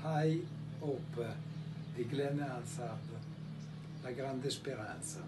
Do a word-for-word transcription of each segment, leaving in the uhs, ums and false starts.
High Hope di Glenn Hansard, La grande speranza.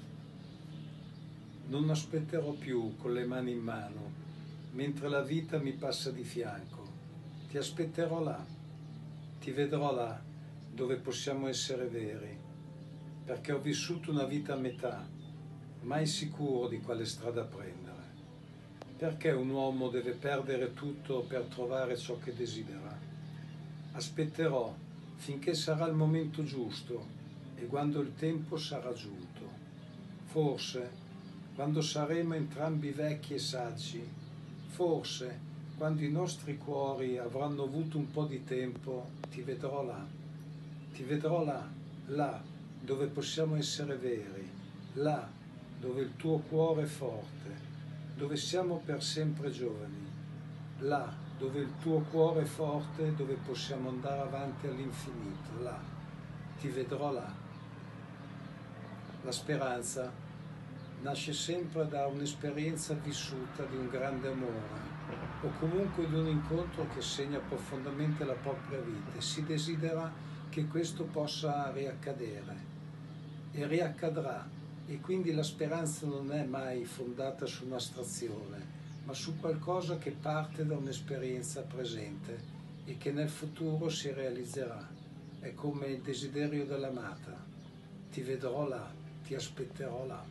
Non aspetterò più con le mani in mano, mentre la vita mi passa di fianco. Ti aspetterò là, ti vedrò là, dove possiamo essere veri, perché ho vissuto una vita a metà, mai sicuro di quale strada prendere. Perché un uomo deve perdere tutto per trovare ciò che desidera? Aspetterò finché sarà il momento giusto e quando il tempo sarà giunto. Forse, quando saremo entrambi vecchi e saggi, forse, quando i nostri cuori avranno avuto un po' di tempo, ti vedrò là. Ti vedrò là, là, dove possiamo essere veri, là, dove il tuo cuore è forte, dove siamo per sempre giovani, là, dove il tuo cuore è forte, dove possiamo andare avanti all'infinito, là, ti vedrò là. La speranza nasce sempre da un'esperienza vissuta di un grande amore, o comunque di un incontro che segna profondamente la propria vita, e si desidera che questo possa riaccadere, e riaccadrà, e quindi la speranza non è mai fondata su un'astrazione, ma su qualcosa che parte da un'esperienza presente e che nel futuro si realizzerà. È come il desiderio dell'amata. Ti vedrò là, ti aspetterò là.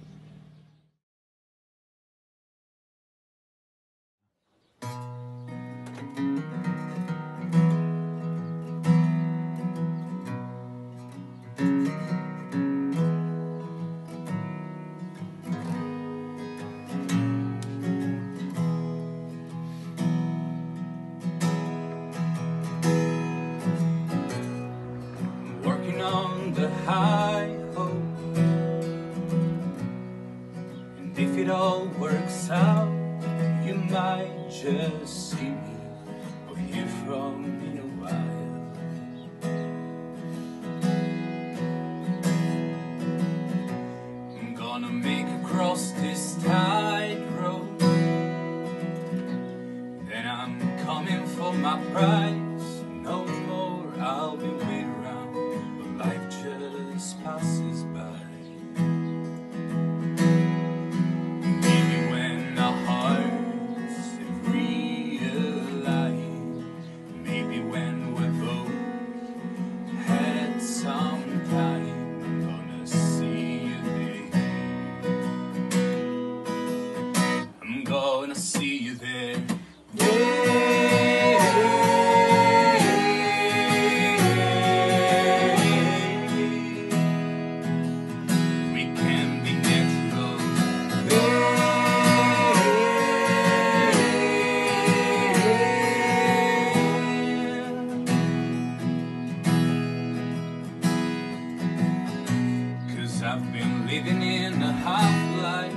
On the high hope, and if it all works out, you might just see me or hear from me in a while. I'm gonna make across this tightrope, then I'm coming for my prize. No more I'll be waiting around, life just passes by. Maybe when our hearts have realigned, maybe when we've both had some time, I'm gonna see you there. I'm gonna see you there. Yeah. I've been living in a half-life,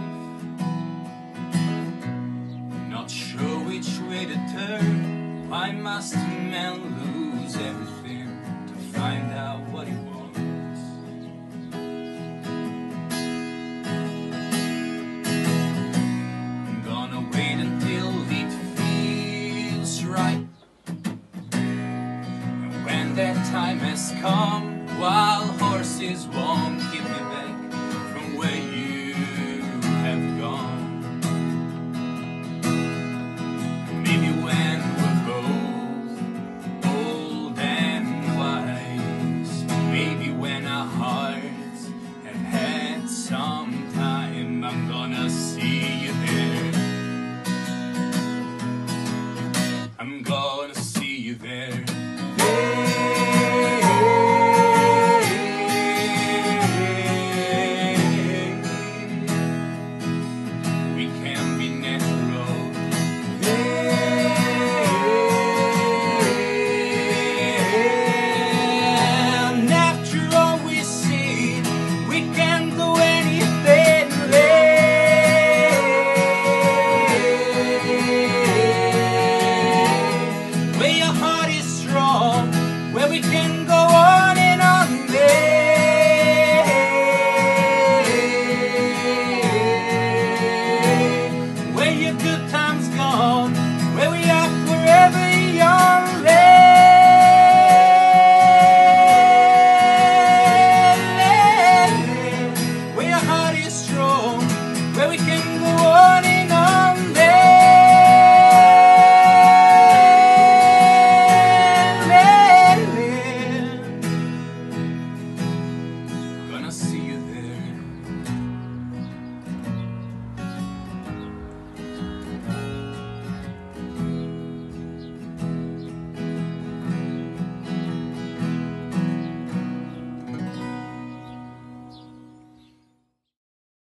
not sure which way to turn. Why must a man lose everything to find out what he wants? I'm gonna wait until it feels right, and when that time has come, wild horses won't keep me back from where you have gone. Maybe when we're both old and wise, maybe when our hearts have had some time, I'm gonna see you there. I'm gonna see you there. Where your heart is strong, where we can go